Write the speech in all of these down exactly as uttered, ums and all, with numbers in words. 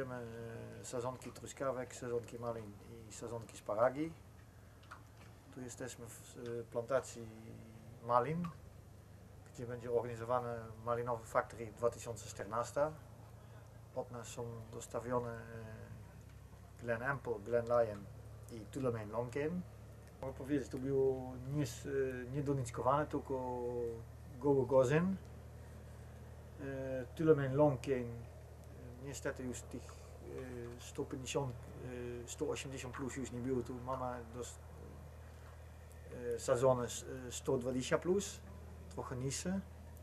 produkujemy sadzonki truskawek, sadzonki malin i sadzonki sparagi. Tu jesteśmy w plantacji malin, gdzie będzie organizowane malinowy factory dwa tysiące czternaście. Od nas są dostawione Glen Ample, Glen Lyon i Tullamarine Longcane. Mogę powiedzieć, to było nie, nie donickowane, tylko goły gozyn. Tullamarine Longcane niestety już tych sto pięćdziesiąt, sto osiemdziesiąt plus już nie było, tu mamy dos, sadzone sto dwadzieścia plus, trochę niższe.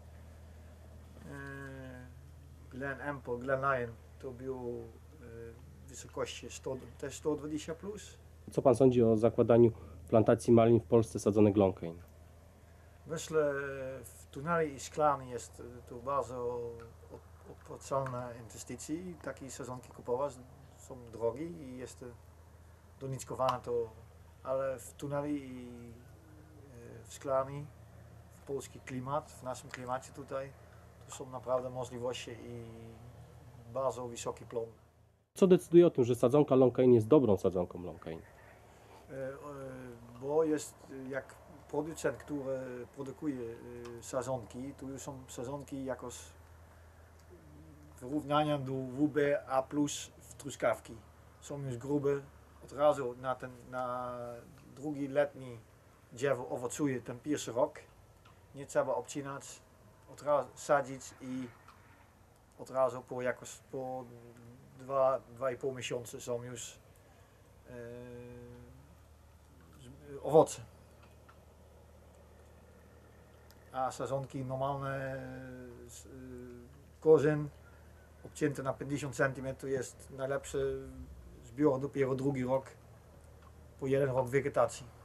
Glen Ample, Glen Lyon to było w wysokości sto, też sto dwadzieścia plus. Co Pan sądzi o zakładaniu plantacji malin w Polsce sadzonych Longcane? Myślę, w tuneli i szklani jest to bardzo opłacalna inwestycja. Takie sadzonki kupować są drogie i jest donickowane to, ale w tuneli i w szklani, w polski klimat, w naszym klimacie tutaj, to są naprawdę możliwości i bardzo wysoki plon. Co decyduje o tym, że sadzonka Longcane jest dobrą sadzonką Longcane? Bo jest jak producent, który produkuje sadzonki, tu już są sadzonki jakoś wyrównania do W B A plus w truskawki. Są już grube, od razu na, ten, na drugi letni drzewo owocuje ten pierwszy rok. Nie trzeba obcinać, od razu sadzić i od razu po jakoś po dwa, dwa i pół miesiąca są już e, owoce. A sadzonki normalne, korzeń obcięty na pięćdziesiąt centymetrów jest najlepszy zbiór dopiero drugi rok, po jeden rok wegetacji.